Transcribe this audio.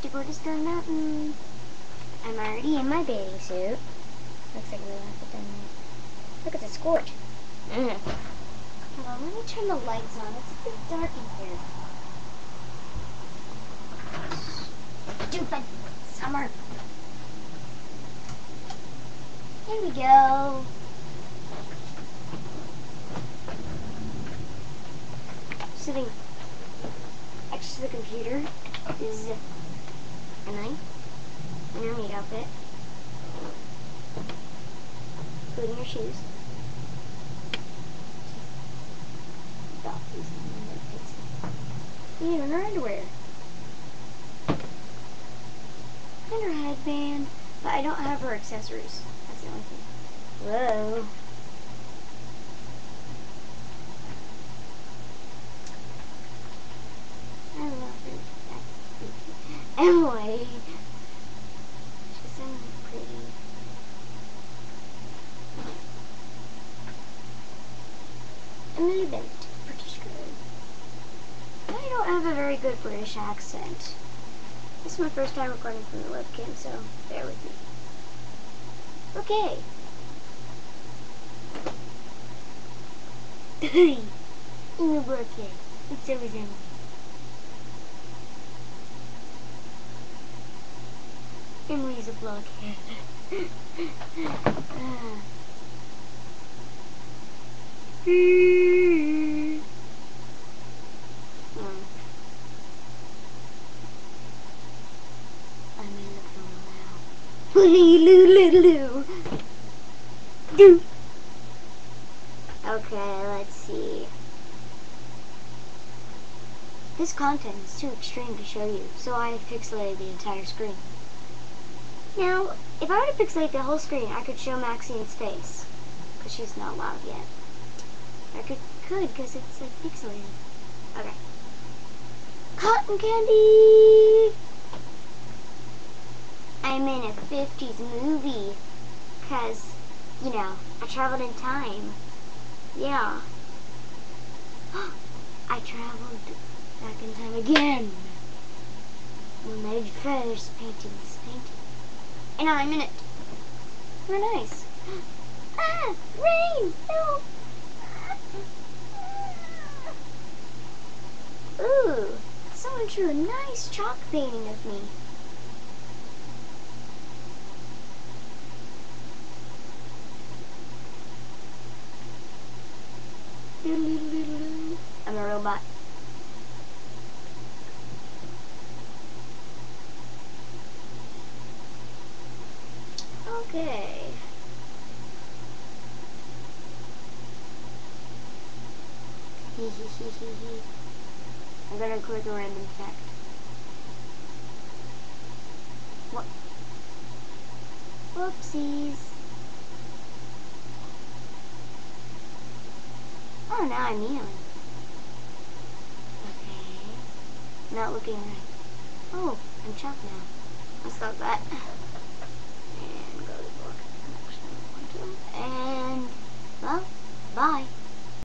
to go to Stone Mountain. I'm already in my bathing suit. Looks like we left it down there. Look, it's a scorch. Hold on, let me turn the lights on. It's a bit dark in here. Stupid summer. Here we go. Sitting next to the computer is a knife and your meat outfit, including your shoes. And her underwear. And her headband, but I don't have her accessories. That's the only thing. Whoa. I love her. Emily. She's so pretty. Emily Bent. British girl. I don't have a very good British accent. This is my first time recording from the webcam, so bear with me. Okay. In the birthday. It's always Emily. Emily's a blockhead. I'm in the phone now. Okay, let's see. This content is too extreme to show you, so I have pixelated the entire screen. Now, if I were to pixelate the whole screen, I could show Maxine's face, because she's not loud yet. I could, because it's like pixelated. Okay. Cotton candy! I'm in a 50s movie, because, you know, I traveled in time. Yeah. I traveled back in time again. When my first painting was painted. And I'm in it. Very nice. Ah! Rain! No! Ooh! Someone drew a nice chalk painting of me. I'm a robot. Okay. I'm gonna click a random fact. What? Whoopsies. Oh, now I'm kneeling. Okay. Not looking right. Oh, I'm chopped now. Let's stop that. And go to the book. And, well, bye.